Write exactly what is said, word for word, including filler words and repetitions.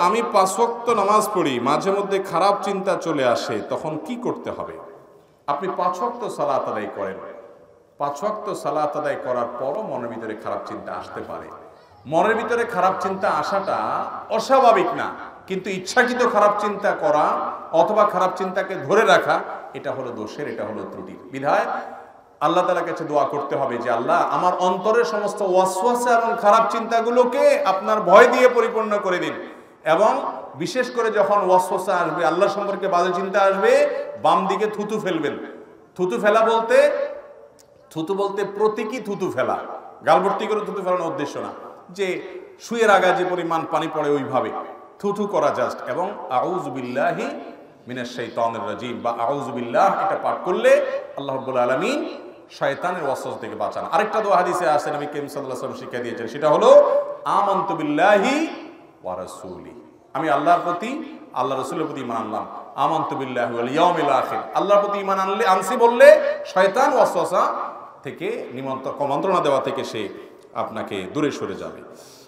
আমি পাঁচ ওয়াক্ত নামাজ পড়ি, মাঝে মধ্যে খারাপ চিন্তা চলে আসে, তখন কি করতে হবে? আপনি পাঁচ ওয়াক্ত সালাত আদায় করেন, পাঁচ ওয়াক্ত সালাত আদায় করার পরও মনের ভিতরে খারাপ চিন্তা আসতে পারে। মনের ভিতরে খারাপ চিন্তা আসাটা অস্বাভাবিক না, কিন্তু ইচ্ছাকৃত খারাপ চিন্তা করা অথবা খারাপ চিন্তাকে ধরে রাখা এটা হলো দোষের, এটা হলো ত্রুটির। বিধায় আল্লাহ তাআলার কাছে দোয়া করতে হবে যে আল্লাহ আমার অন্তরের সমস্ত ওয়াসওয়াসা এবং খারাপ চিন্তাগুলোকে আপনার ভয় দিয়ে পরিপূর্ণ করে দিন। এবং বিশেষ করে যখন ওয়াসওয়াসা আসবে, আল্লাহ সম্পর্কে বাজে চিন্তা আসবে, বাম দিকে থুতু ফেলবেন। থুতু ফেলা বলতে থুতু বলতে প্রতীকী থুতু ফেলা, গালভর্তি করে থুতু ফেলানোর উদ্দেশ্য না যে শুয়ের আগা যে পরিমাণ পানি পড়ে ওইভাবে থুতু করা জাস্ট। এবং আউযু বিল্লাহি মিনাশ শাইতানির রাজিম বা আউযু বিল্লাহ এটা পাঠ করলে আল্লাহ রাব্বুল আলামিন শয়তানের ওয়াসওয়াসা থেকে বাঁচান। আরেকটা দোয়া হাদিসে আছে, নবী করিম সাল্লাল্লাহু আলাইহি ওয়াসাল্লাম শিক্ষা দিয়েছেন, সেটা হলো আমানতু বিল্লাহি ওয়া রাসূলি, আমি আল্লাহর প্রতি আল্লাহ রাসূলের প্রতি ঈমান আনলাম। আমানতু বিল্লাহি ওয়াল ইয়াউমিল আখির, আল্লাহর প্রতি ঈমান আনলে আনছি বললে শয়তান ওয়াসওয়াসা থেকে নিমন্ত্রণ মন্ত্রণা দেওয়া থেকে সে আপনাকে দূরে সরে যাবে।